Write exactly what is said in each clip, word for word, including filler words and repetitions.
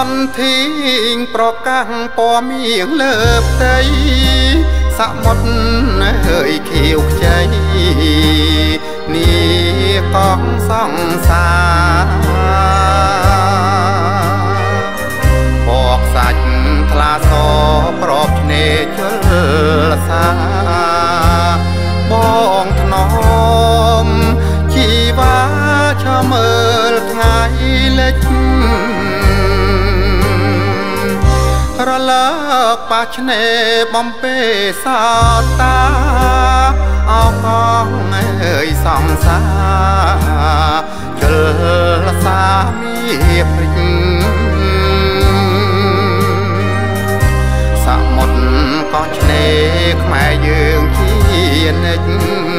ធីងប្រកាំងពណ៌មៀងលើផ្ទៃសមុទ្រហើយខៀវខ្ចីនេះកងសង្សារបកសាច់ថ្លាសប្របឆ្នេរជលសាបងថ្នមជីវ៉ាឈើមើលថ្ងៃលិចរលើកប៉ះឆ្នេរបំពេសោតាអោកងអើយសង្សារជលសាមីព្រិចសមុទ្រក៏ឆ្នេរខ្មែរយើងជានិច្ច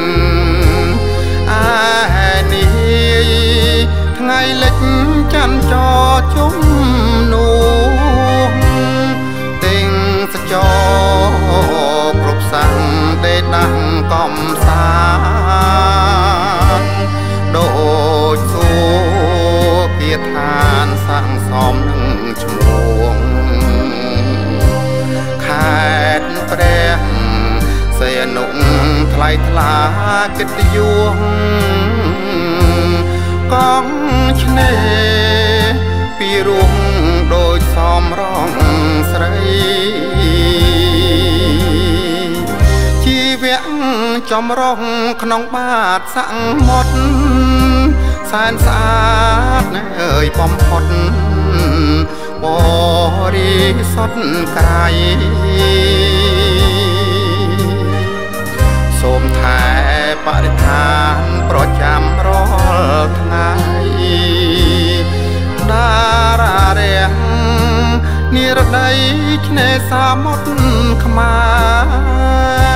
អានេះថ្ងៃលិចច័ន្ទចរជុំនោះទិញសចរគ្រប់សាំងដេដាំងកំសាន្តដូចសួរគាឋានសាំងសមនឹងឈ្មោះខេត្តព្រះសីហនុថ្លៃថ្លាកិត្តិយសកងឆ្នេរពីរួងដូចសមរងស្រីជីវៈចំរងក្នុងបាតសមុទ្រសែនស្អាតអើយបំផុតបរិសុទ្ធក្រៃសូមថែបរិស្ថានប្រចាំរាល់ថ្ងៃតារារាំងនិរដីឆ្នេរសមុទ្រខ្មែរ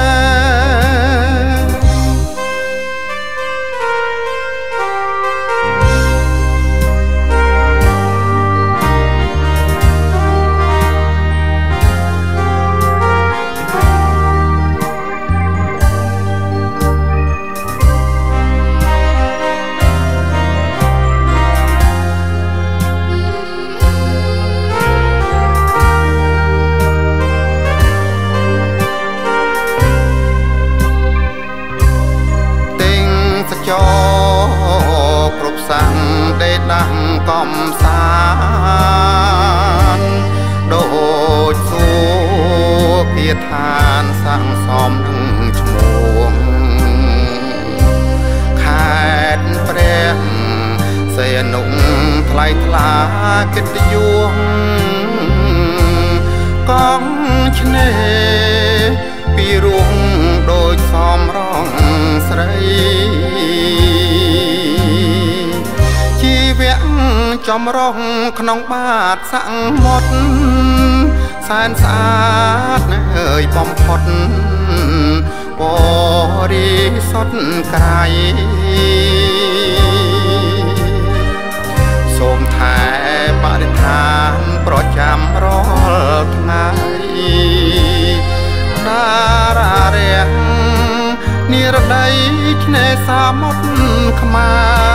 ចោគ្រប់សាំងដេដាំងកំសាន្តដូចសួរគាឋានសាំងសមនឹងឈ្មោះខេត្តព្រះសីហនុថ្លៃថ្លាកិត្តិយសកងឆ្នេរពីរួងដូចសមរងស្រីជីវៈចំរងក្នុងបាតសមុទ្រសែនស្អាតអើយបំផុតបរិសុទ្ធក្រៃសូមថែបរិស្ថានប្រចាំរាល់ថ្ងៃតារារាំងនិរដីឆ្នេរសមុទ្រខ្មែរ